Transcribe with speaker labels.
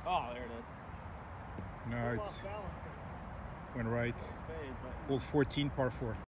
Speaker 1: Oh, there it is.
Speaker 2: No,
Speaker 3: Lost
Speaker 2: it's
Speaker 3: balance.
Speaker 2: went right.
Speaker 1: Fade, but
Speaker 2: Hole 14, par 4.